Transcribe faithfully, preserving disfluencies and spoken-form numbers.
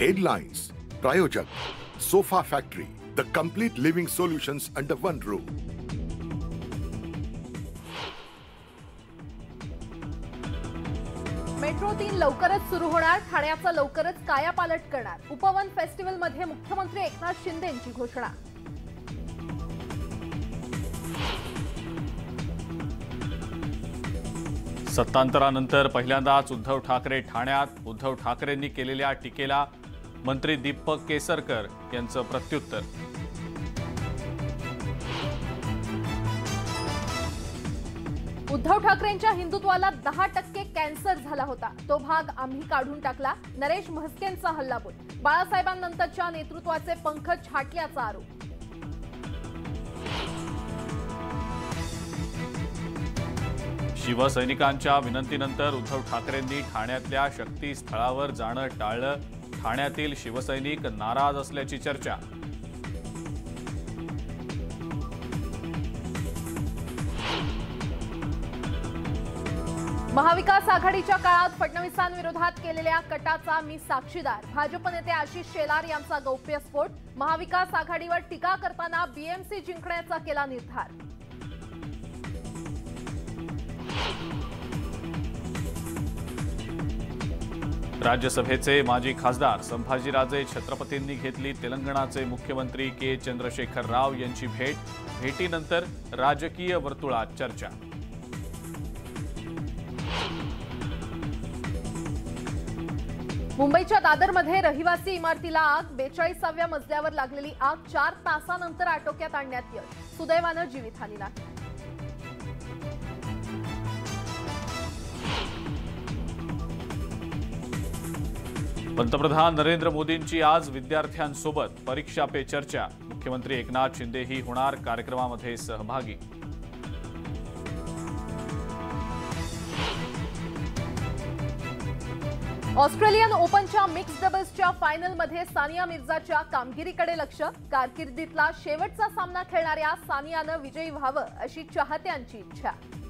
Headlines, Prayojak, Sofa Factory, the complete living solutions under one roof. Metro तीन लवकरच सुरू होणार, ठाण्याचा लवकरच कायापालट करणार. उपवन फेस्टिवल मध्ये मुख्यमंत्री एकनाथ शिंदेंची घोषणा. सत्तांतरानंतर पहिल्यांदाच उद्धव ठाकरे ठाण्यात. उद्धव ठाकरेंनी केलेल्या टीकेला मंत्री दीपक केसरकर यांचं प्रत्युत्तर. उद्धव ठाकरेंच्या हिंदुत्वाला दहा टक्के कॅन्सर झाला होता, तो भाग आम्ही काढून टाकला. नरेश म्हस्केंचा हल्लाबोल. बाळासाहेबांनंतरच्या नेतृत्वाचे पंख छाटल्याचा आरोप. शिवसैनिकांच्या विनंतीनंतर उद्धव ठाकरेंनी ठाण्यातल्या शक्ती स्थळावर जाणं टाळलं. ठाण्यातील शिवसैनिक नाराज असल्याची चर्चा. महाविकास आघाडीच्या काळात फडणवीसांविरोधात केलेल्या कटाचा मी साक्षीदार. भाजप नेते आशिष शेलार यांचा गौप्यस्फोट. महाविकास आघाडीवर टीका करताना बीएमसी जिंकण्याचा केला निर्धार. राज्यसभेचे माजी खासदार संभाजीराजे छत्रपतींनी घेतली तेलंगणाचे मुख्यमंत्री के चंद्रशेखर राव यांची भेट. भेटीनंतर राजकीय वर्तुळात चर्चा. मुंबईच्या दादरमध्ये रहिवासी इमारतीला आग. बेचाळीसाव्या मजल्यावर लागलेली आग चार तासानंतर आटोक्यात आणण्यात यश. सुदैवानं जीवितहानी नाही. पंतप्रधान नरेंद्र मोदींची आज विद्यार्थ्यांसोबत परीक्षा पे चर्चा. मुख्यमंत्री एकनाथ शिंदेही होणार कार्यक्रमामध्ये सहभागी. ऑस्ट्रेलियन ओपनच्या मिक्स डबल्सच्या फायनलमध्ये सानिया मिर्झाच्या कामगिरीकडे लक्ष. कारकिर्दीतला शेवटचा सामना खेळणाऱ्या सानियानं विजयी व्हावं अशी चाहत्यांची इच्छा.